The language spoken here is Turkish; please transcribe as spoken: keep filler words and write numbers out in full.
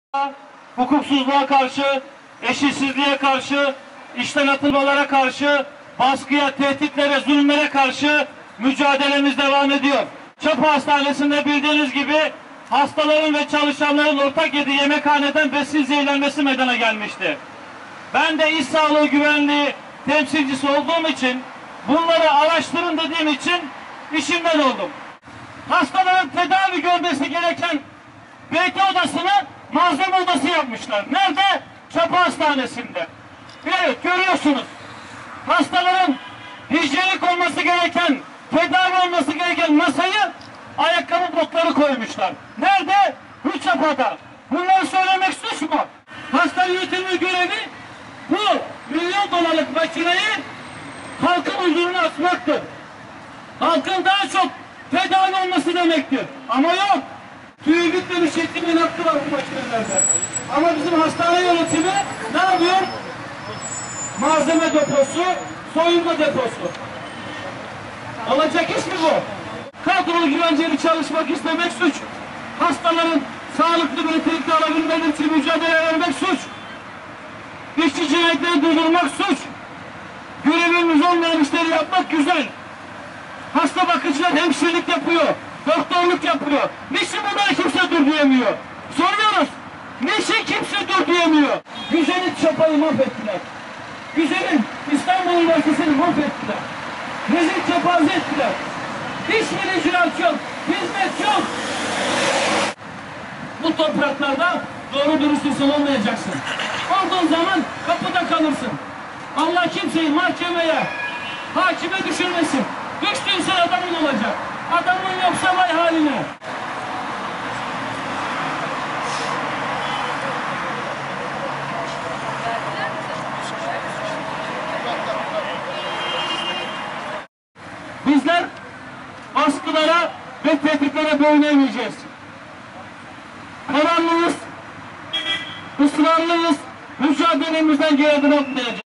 Hukuksuzluğa karşı, eşitsizliğe karşı, işten atılmalara karşı, baskıya, tehditlere, zulümlere karşı mücadelemiz devam ediyor. Çapa Hastanesi'nde bildiğiniz gibi hastaların ve çalışanların ortak yediği yemekhaneden besin zehirlenmesi meydana gelmişti. Ben de iş sağlığı güvenliği temsilcisi olduğum için, bunları araştırın dediğim için işimden oldum. Hastaların tedavi görmesi gereken beyti odasını malzeme odası yapmışlar. Nerede? Çapa Hastanesi'nde. Evet, görüyorsunuz. Hastaların hijyenik olması gereken, tedavi olması gereken masayı, ayakkabı botları koymuşlar. Nerede? Bu Çapa'da. Bunları söylemek suç mu? Hasta yönetimi görevi bu milyon dolarlık makineyi halkın huzuruna asmaktır. Halkın daha çok tedavi olması demektir. Ama yok. Tüyü bitmemiş yetimin hakkı var bu makinelerde. Ama bizim hastane yönetimi ne yapıyor? Malzeme deposu, soyunma deposu. Olacak iş mi bu? Kadrolu güvenceli çalışmak istemek suç. Hastaların sağlıklı bir nitelikte alabilmeleri için mücadele vermek suç. İşçi cinayetleri durdurmak suç. Görevimiz olmayan işleri yapmak güzel. Hasta bakıcılar hemşirelik yapıyor, doktorluk yapıyor. Niçin bunlara kimse dur diyemiyor? Soruyoruz. Niçin kimse dur diyemiyor? Güzel'in Çapa'yı mahvettiler. Güzel'in İstanbul Üniversitesi'ni mahvettiler. Rezil kepaze ettiler. Hiçbir icraat yok, hizmet yok. Bu topraklarda doğru dürüst insan olmayacaksın. Olduğun zaman kapıda kalırsın. Allah kimseyi mahkemeye, hakime düşürmesin. Düştüğün sen adamın olacak. Adamın yoksa vay haline. Bizler baskılara ve tehditlere boyun eğmeyeceğiz. Kararlıyız, ısrarlıyız, mücadelemizden geri adım atmayacağız.